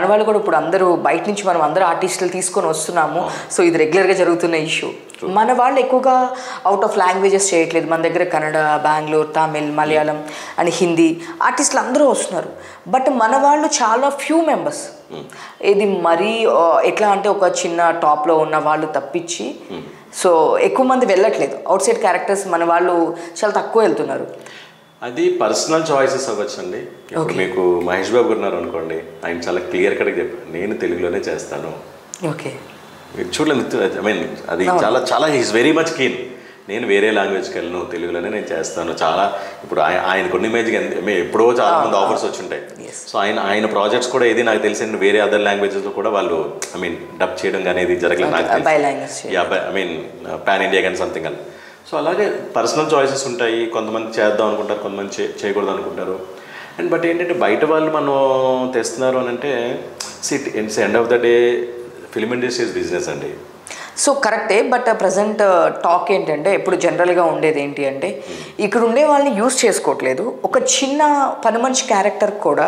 వాళ్ళు కూడా ఇప్పుడు అందరూ బయట నుంచి మనం అందరూ ఆర్టిస్టులు తీసుకొని వస్తున్నాము. సో ఇది రెగ్యులర్గా జరుగుతున్న ఇష్యూ. మన వాళ్ళు ఎక్కువగా అవుట్ ఆఫ్ లాంగ్వేజెస్ చేయట్లేదు. మన దగ్గర కన్నడ, బెంగళూరు, తమిళ్, మలయాళం అని హిందీ ఆర్టిస్టులు అందరూ వస్తున్నారు. బట్ మన వాళ్ళు చాలా ఫ్యూ మెంబర్స్. ఇది మరీ ఎట్లా అంటే ఒక చిన్న టాప్లో ఉన్న వాళ్ళు తప్పించి సో ఎక్కువ మంది వెళ్ళట్లేదు. అవుట్ సైడ్ క్యారెక్టర్స్ మన వాళ్ళు చాలా తక్కువ వెళ్తున్నారు. అది పర్సనల్ చాయిసెస్ అవ్వచ్చండి. ఇప్పుడు మీకు మహేష్ బాబు ఉన్నారు అనుకోండి, ఆయన చాలా క్లియర్ కట్గా చెప్పారు, నేను తెలుగులోనే చేస్తాను. ఓకే, మీరు చూడలేదు, ఐ మీన్ అది చాలా చాలా ఈజ్ వెరీ మచ్ కీన్. నేను వేరే లాంగ్వేజ్కి వెళ్ళను, తెలుగులోనే నేను చేస్తాను. చాలా ఇప్పుడు ఆయన కొన్ని ఇమేజ్కి ఎప్పుడో చాలా మంది ఆఫర్స్ వచ్చి ఉంటాయి. సో ఆయన ప్రాజెక్ట్స్ కూడా ఏది నాకు తెలిసిన వేరే అదర్ లాంగ్వేజెస్లో కూడా వాళ్ళు ఐ మీన్ డబ్ చేయడం కానీ ఇది జరగలేదు నాకు తెలిసి. ఐ మీన్ పాన్ ఇండియా కానీ సంథింగ్ అని. సో అలాగే పర్సనల్ చాయిసెస్ ఉంటాయి. కొంతమంది చేద్దాం అనుకుంటారు, కొంతమంది చేయకూడదు అనుకుంటారు. అండ్ బట్ ఏంటంటే బయట వాళ్ళు మనం తెస్తున్నారు అని అంటే it's end of the day film industry is business అండి. సో కరెక్టే. బట్ ప్రజెంట్ టాక్ ఏంటంటే ఇప్పుడు జనరల్గా ఉండేది ఏంటి అంటే ఇక్కడ ఉండే వాళ్ళని యూజ్ చేసుకోవట్లేదు. ఒక చిన్న పని మనిషి క్యారెక్టర్ కూడా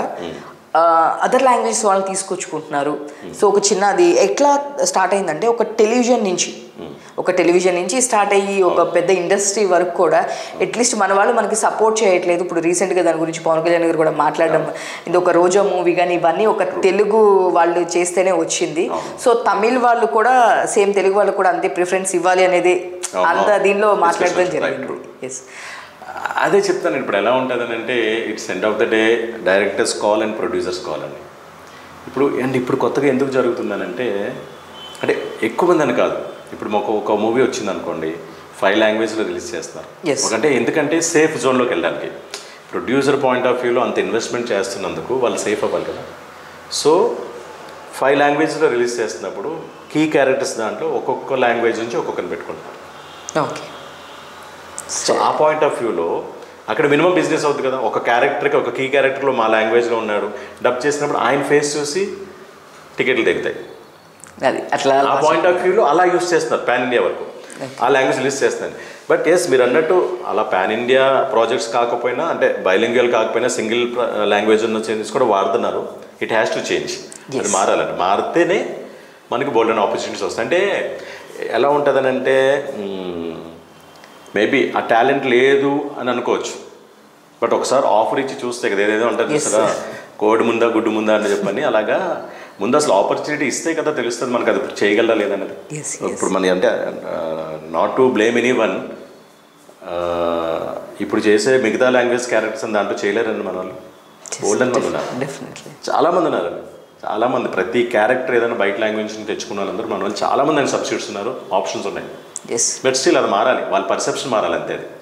అదర్ లాంగ్వేజెస్ వాళ్ళని తీసుకొచ్చుకుంటున్నారు. సో ఒక చిన్న అది ఎట్లా స్టార్ట్ అయిందంటే ఒక టెలివిజన్ నుంచి స్టార్ట్ అయ్యి ఒక పెద్ద ఇండస్ట్రీ వరకు కూడా అట్లీస్ట్ మన వాళ్ళు మనకి సపోర్ట్ చేయట్లేదు. ఇప్పుడు రీసెంట్గా దాని గురించి పవన్ కళ్యాణ్ గారు కూడా మాట్లాడడం, ఇది ఒక రోజా మూవీ కానీ ఇవన్నీ ఒక తెలుగు వాళ్ళు చేస్తేనే వచ్చింది. సో తమిళ్ వాళ్ళు కూడా సేమ్ తెలుగు వాళ్ళు కూడా అంతే ప్రిఫరెన్స్ ఇవ్వాలి అనేది అంత దీనిలో మాట్లాడడం జరిగింది. ఎస్, అదే చెప్తాను. ఇప్పుడు ఎలా ఉంటుందని అంటే it's end of the day directors call and producers call అని. ఇప్పుడు కొత్తగా ఎందుకు జరుగుతుందనంటే అంటే ఎక్కువ మంది అని కాదు. ఇప్పుడు మాకు ఒక మూవీ వచ్చింది అనుకోండి, 5 లాంగ్వేజ్లో రిలీజ్ చేస్తున్నారు. ఒకటే ఎందుకంటే సేఫ్ జోన్లోకి వెళ్ళడానికి. ప్రొడ్యూసర్ పాయింట్ ఆఫ్ వ్యూలో అంత ఇన్వెస్ట్మెంట్ చేస్తున్నందుకు వాళ్ళు సేఫ్ అవ్వాలి కదా. సో 5 లాంగ్వేజ్లో రిలీజ్ చేస్తున్నప్పుడు కీ క్యారెక్టర్స్ దాంట్లో ఒక్కొక్క లాంగ్వేజ్ నుంచి ఒక్కొక్కరిని పెట్టుకుంటారు. ఓకే, సో ఆ పాయింట్ ఆఫ్ వ్యూలో అక్కడ మినిమం బిజినెస్ అవుతుంది కదా. ఒక క్యారెక్టర్కి ఒక కీ క్యారెక్టర్లో మా లాంగ్వేజ్లో ఉన్నాడు, డబ్ చేసినప్పుడు ఆయన ఫేస్ చూసి టికెట్లు తెగుతాయి. అది అట్లా ఆ పాయింట్ ఆఫ్ వ్యూలో అలా యూస్ చేస్తున్నారు పాన్ ఇండియా వరకు ఆ లాంగ్వేజ్ రిలీజ్ చేస్తున్నారు. బట్ ఎస్ మీరు అన్నట్టు అలా పాన్ ఇండియా ప్రాజెక్ట్స్ కాకపోయినా అంటే బైలింగ్వల్ కాకపోయినా సింగిల్ లాంగ్వేజ్ ఉన్న చేంజెస్ కూడా వాడుతున్నారు. It has to change. అది మారాలంటే మారితేనే మనకి బోల్డ్ అండ్ ఆపర్చునిటీస్ వస్తాయి. అంటే ఎలా ఉంటుందని అంటే మేబీ ఆ టాలెంట్ లేదు అని అనుకోవచ్చు. బట్ ఒకసారి ఆఫర్ ఇచ్చి చూస్తే కదా ఏదేదో అంటారు చూస్తారా, కోడి ముందా గుడ్డు ముందా అని చెప్పని, అలాగా ముందు అసలు ఆపర్చునిటీ ఇస్తే కదా తెలుస్తుంది మనకు అది చేయగలరా లేదన్నది. ఇప్పుడు మన అంటే not to blame anyone, ఇప్పుడు చేసే మిగతా లాంగ్వేజ్ క్యారెక్టర్స్ అని దాంట్లో చేయలేరండి మన వాళ్ళు. గోల్డెన్ మంది ఉన్నారు, చాలామంది ఉన్నారండి, చాలామంది. ప్రతి క్యారెక్టర్ ఏదైనా బయట లాంగ్వేజ్ నుంచి తెచ్చుకున్న వాళ్ళందరూ మన వాళ్ళు చాలామంది అని సబ్స్టిట్యూట్స్ ఉన్నారు, ఆప్షన్స్ ఉన్నాయి. బట్ స్టిల్ అది మారాలి, వాళ్ళ పర్సెప్షన్ మారాలి అంతే. అది